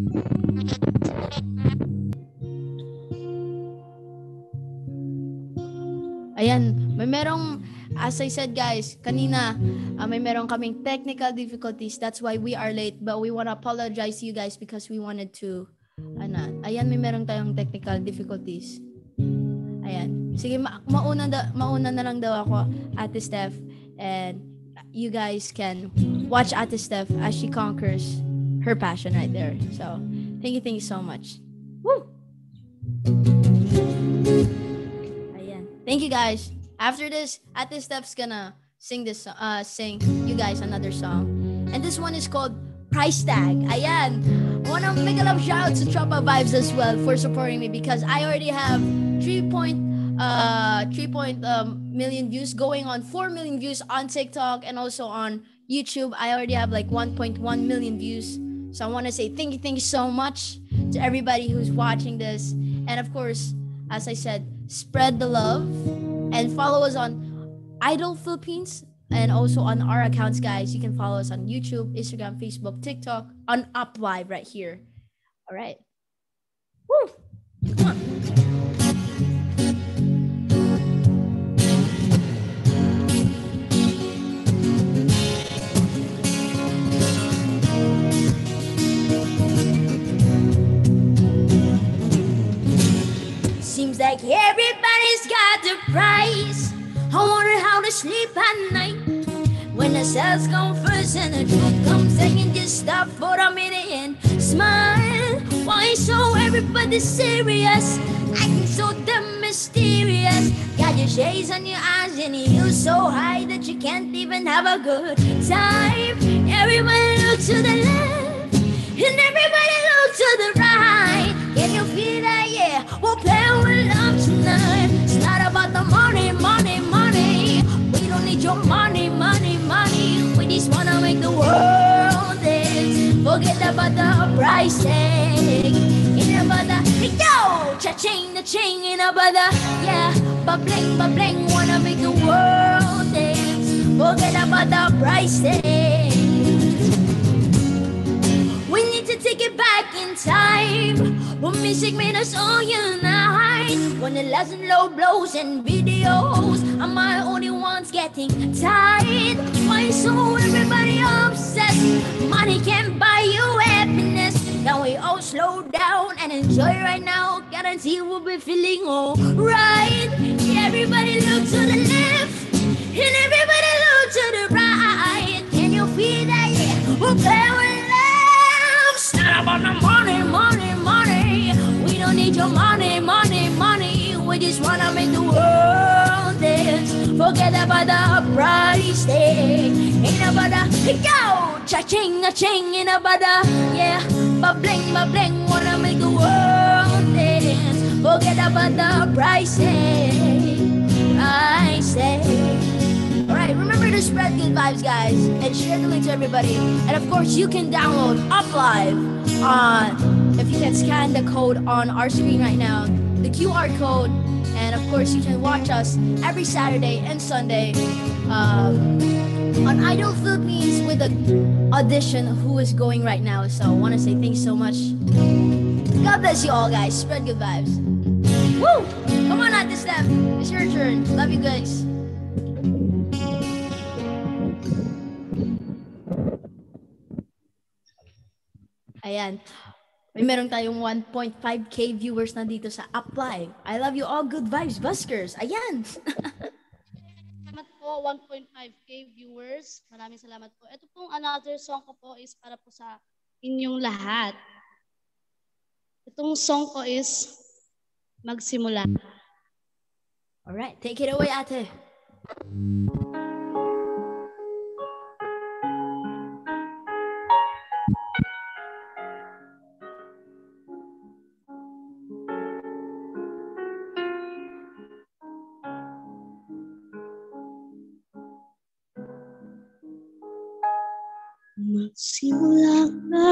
Ayan, may merong, as I said guys, kanina, may merong kaming technical difficulties. That's why we are late. But we want to apologize to you guys because we wanted to, ayan, may merong tayong technical difficulties. Ayan. Sige, mauna na lang daw ako, Ate Steph. And you guys can watch Ate Steph as she conquers her passion right there. So, thank you so much. Woo! Ayan. Thank you guys. After this, Ate Steph's gonna sing you guys another song. And this one is called Price Tag. Ayan. Wanna make a love shout out to Tropa Vibes as well for supporting me because I already have 3 million views, going on 4 million views on TikTok and also on YouTube. I already have like 1.1 million views. So I want to say thank you so much to everybody who's watching this. And of course, as I said, spread the love and follow us on Idol Philippines and also on our accounts, guys. You can follow us on YouTube, Instagram, Facebook, TikTok, on Uplive right here. All right. Woo! Come on. Seems like everybody's got the price. I wonder how to sleep at night. When the sales come first and the truth comes second, just stop for a minute and smile. Why so everybody serious? Acting so damn mysterious. Got your shades on your eyes and your heels so high that you can't even have a good time. Everybody look to the left and everybody look to the right. Can you feel that? Yeah, we'll play with love tonight. It's not about the money, money, money. We don't need your money, money, money. We just wanna make the world dance. Forget about the price tag. Ain't about the, hey yo, cha-ching, the ching, ain't about the, yeah, ba-bling, wanna make the world dance. Forget about the price tag. We need to take it back in time. When music made us all unite. When the lows and low blows and videos, am I only ones getting tired? Why so everybody obsessed? Money can't buy you happiness. Can we all slow down and enjoy right now? Guarantee we'll be feeling alright. Everybody look to the left and everybody look to the right. Can you feel that? Yeah, we'll play with love. It's not about the money, money, money. We don't need your money, money, money. We just wanna make the world dance. Forget about the price tag. Ain't about the, go, cha-ching, a-ching. Ain't about the, yeah, ba-bling, wanna make the world dance. Forget about the price tag. Price tag. Alright, remember to spread good vibes, guys, and share the link to everybody. And of course, you can download Uplive if you can scan the code on our screen right now, the QR code. And of course, you can watch us every Saturday and Sunday on Idol Phillipines with the audition who is going right now. So I want to say thanks so much. God bless you all, guys. Spread good vibes. Woo! Come on, Ate Steph. It's your turn. Love you guys. Ayan. May meron tayong 1.5k viewers na dito sa Uplive. I love you all, good vibes, buskers. Ayan. Salamat po, 1.5k viewers. Maraming salamat po. Ito pong another song ko po is para po sa inyong lahat. Itong song ko is Magsimula. Alright, take it away, ate. Magsimula ka,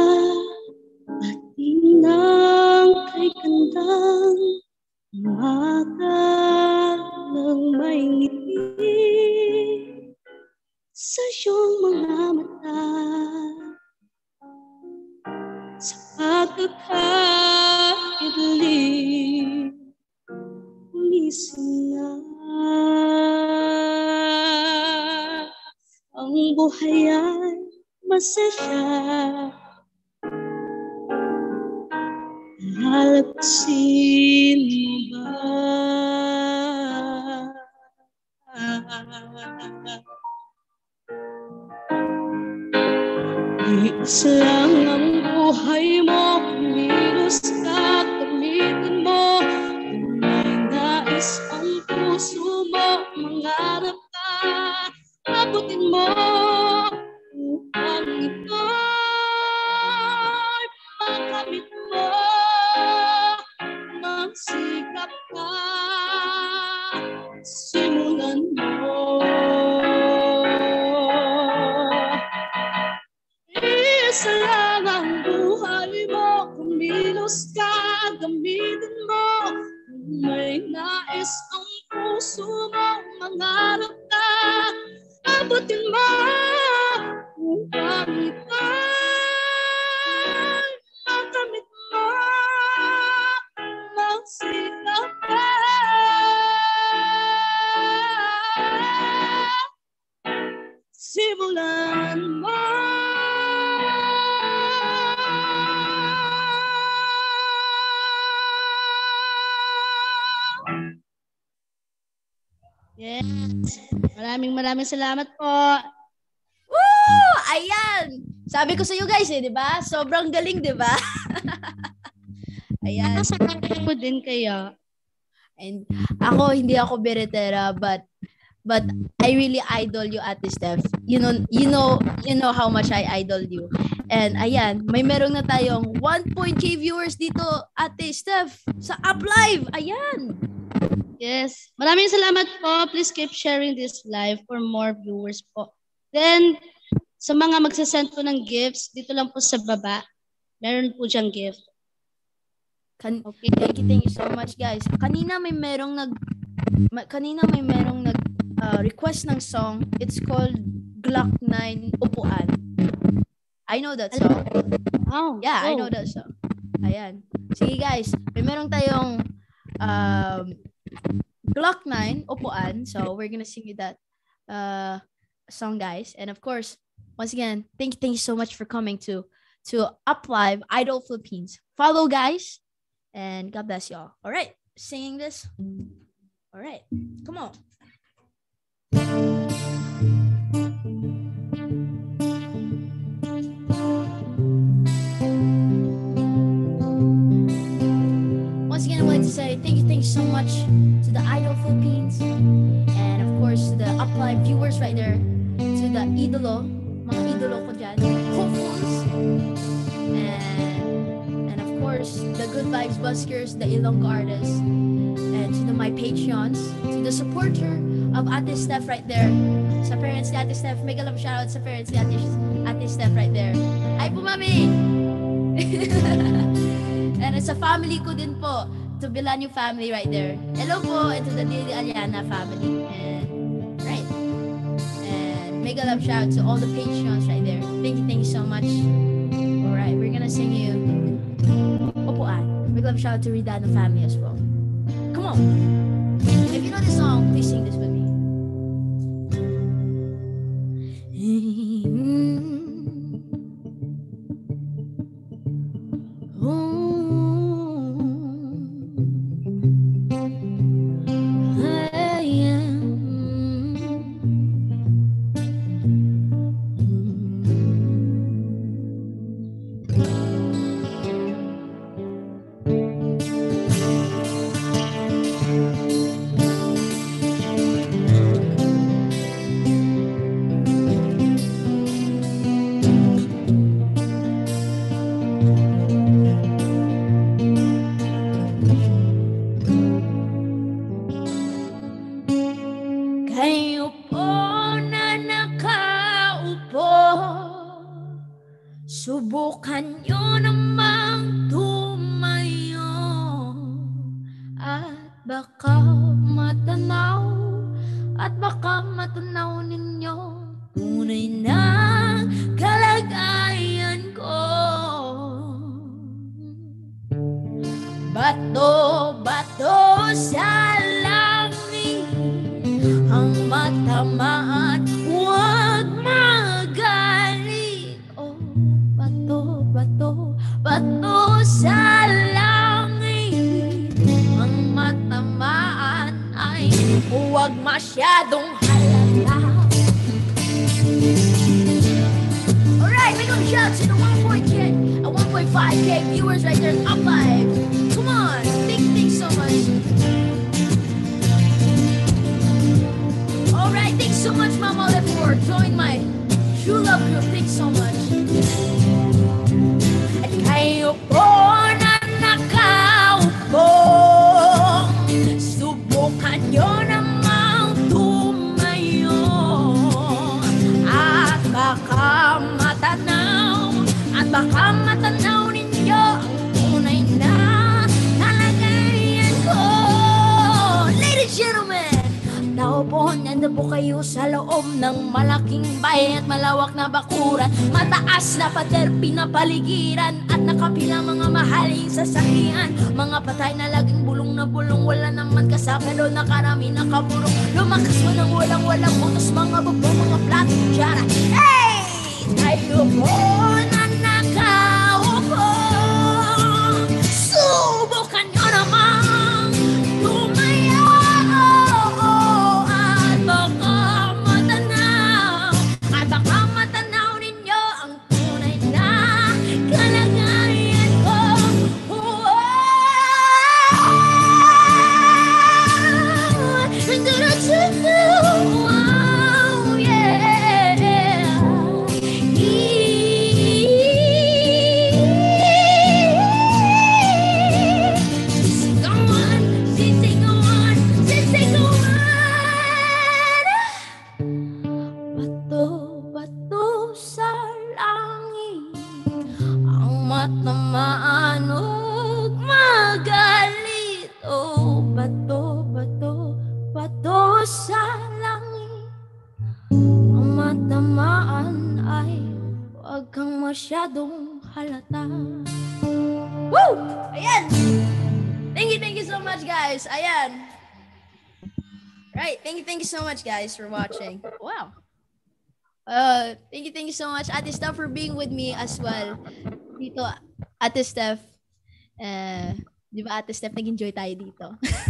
patinang kay kandang umaga ng may ngiti sa iyong mga mata. Sa pagkakailing, umisin na ang buhay ay masaya. Lalagpasin mo ba? Iis lang ang buhay mo, kumilos ka, gamitin mo. Kung may nais ang puso mo, mangarap ka, abutin mo. Upang ito'y makamit mo, magsikap ka, simulan mo. Isa lang ang buhay mo, kumilos ka, gamitin mo. Kung may nais ang puso mo, mangarap ka, abutin mo. Upang ito'y makamit mo, Yes. Maraming salamat po. Woo! Ayan! Sabi ko sa iyo guys di ba? Sobrang galing, di ba? Ayan. Ako din kaya. And hindi ako beretera, but I really idol you, Ate Steph. You know how much I idol you. And ayan, merong na tayong 1.k viewers dito, Ate Steph, sa Uplive. Ayan. Yes. Maraming salamat po. Please keep sharing this live for more viewers po. Then, sa mga magsasend po ng gifts, dito lang po sa baba, meron po diyang gift. Okay. Thank you so much, guys. Kanina may merong request ng song. It's called Glock 9 Upuan. I know that song. Oh. Yeah, I know that song. Ayan. Sige guys, may merong tayong Glock 9 Upuan. So we're gonna sing you that song, guys. And of course, once again, thank you so much for coming to Uplive Idol Philippines. Follow, guys, and God bless y'all. All right, singing this. All right, come on. Once again, I'd like to say thank you so much to the Idol Philippines, and of course to the Uplive viewers right there, to the mga idolo ko dyan, hopefuls, and of course the Good Vibes Buskers, the Ilonggo artists, and to my Patreons, to the supporter of Ate Steph right there, sa parents ni Ate Steph. Mega love shoutout sa parents ni Ate Steph right there. Hi po, Mami! And it's a family ko din po, to Belanio family right there. Hello po, and to the Dili Aliana family. And right. And mega love shout to all the Patreons right there. Thank you so much. Alright, we're gonna sing you Upuan. Mega love shout to Ridano family as well. Come on. If you know this song, please sing this with me. Subukan nyo namang tumayo at baka matanaw ninyo tunay na kalagayan ko. Bato sa langit ang matamaan, huwag magalit. Bato sa langit ang matamaan ay huwag masyadong halata. Alright, make up shout to the 1.5k viewers right there in Uplive. Come on, thanks so much. Alright, thanks so much, Mama Left for joining my True Love group. Thanks so much. At kayo po na nakaupo, subukan nyo namang tumayo at baka matanaw ninyo ang tunay na kalagayan ko. Ladies and gentlemen, tao po, nandun po kayo sa loob ng malaking bahay at malawak na bakuran, mataas na pader, pinapaligiran at nakapila mga mahaling sasakyan, mga patay na laging bulong na bulong, wala naman kasama doon na karami nakabulong, lumakas mo ng walang utos, mga bubong, mga plato, tiyara. Hey! Tayo po na nakaupo, subukan nyo namang tumayo masyadong halata. Woo! Ayan! Thank you so much, guys. Ayan. Right, thank you so much, guys, for watching. Wow. Thank you so much, Ate Steph, for being with me as well. Dito, Ate Steph. Di ba, Ate Steph, nag-enjoy tayo dito.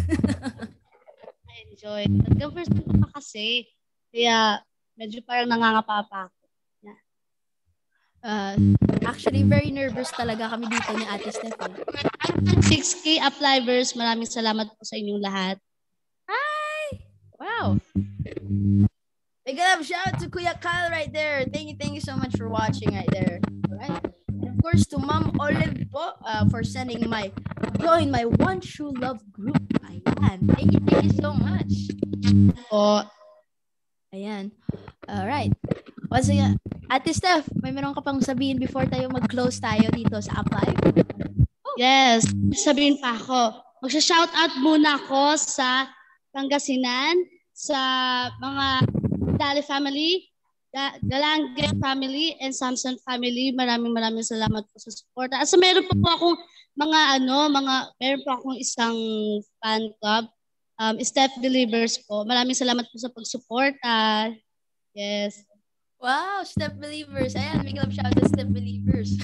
I enjoy. Hanggang first time pa kasi. Kaya, medyo parang nangangapa pa ako. Yeah. Actually, very nervous talaga kami dito ni Ate Steph. 6K Uplivers, maraming salamat po sa inyong lahat. Hi! Wow. Big love, shout out to Kuya Kyle right there. Thank you so much for watching right there. Alright. And of course, to Ma'am Olive po, for sending join my One True Love group. Ayan. Thank you so much. Po. Ayan. Alright. Once again, Ate Steph, may meron ka pang sabihin before tayo mag-close tayo dito sa Uplive? Yes, sabihin pa ako. Magsha-shoutout muna ako sa Pangasinan, sa mga Dali family, Galange family, and Samson family. Maraming salamat po sa support. At so, meron po akong meron po akong isang fan club, Steph Believers po. Maraming salamat po sa pag-support. Yes. Wow, Steph Believers. Ayan, big love shout out to Steph Believers.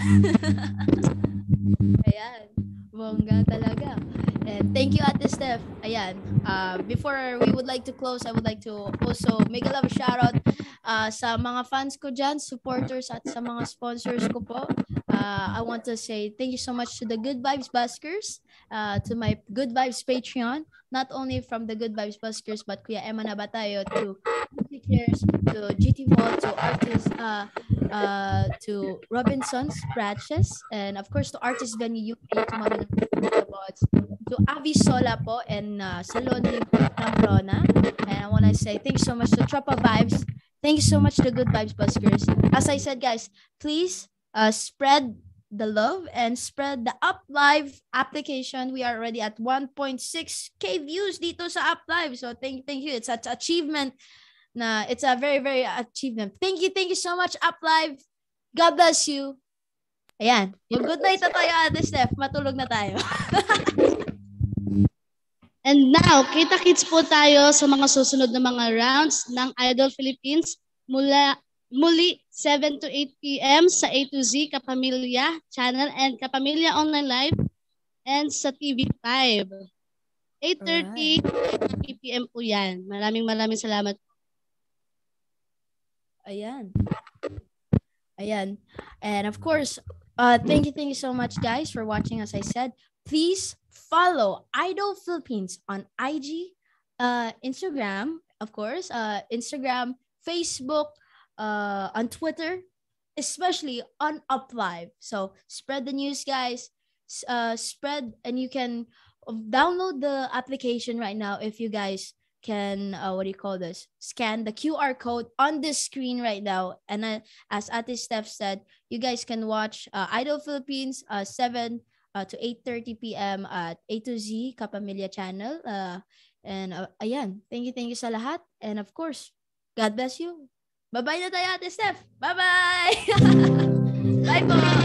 Ayan, bongga talaga. And thank you, Ate Steph. Ayan, before we would like to close, I would like to also make a love shout out sa mga fans ko dyan, supporters, at sa mga sponsors ko po. I want to say thank you so much to the Good Vibes Buskers, to my Good Vibes Patreon, not only from the Good Vibes Buskers, but Kuya Emma Nabatayo, to Musicers, to GT Vault, to artists, to Robinson's Scratches, and of course to Artist Venue UK, to Mami Bots, to Avi Sola po, and Salon ni Pamplona. And I want to say thanks so much to Tropa Vibes. Thank you so much to the Good Vibes Buskers. As I said, guys, please spread the love and spread the Uplive application. We are already at 1.6k views dito sa Uplive. So thank you. It's an achievement. It's a very, very achievement. Thank you so much, Uplive. God bless you. Ayan. Good night na tayo, Ate Steph. Matulog na tayo. And now, kita-kits po tayo sa mga susunod na mga rounds ng Idol Philippines muli 7 to 8 p.m. sa A to Z Kapamilya Channel and Kapamilya Online Live and sa TV5. 8:30 p.m. po yan. Maraming salamat. Ayan. And of course, thank you so much, guys, for watching. As I said, please follow Idol Philippines on IG, Instagram, of course, Instagram, Facebook, on Twitter, especially on Uplive. So spread the news, guys. Spread, and you can download the application right now if you guys can scan the QR code on the screen right now. And as Ate Steph said, you guys can watch Idol Philippines 7 to 8:30 p.m. at A to Z Kapamilya Channel. And ayan, thank you sa lahat. And of course, God bless you. Bye-bye na tayo, Ate Steph. Bye-bye! Bye po!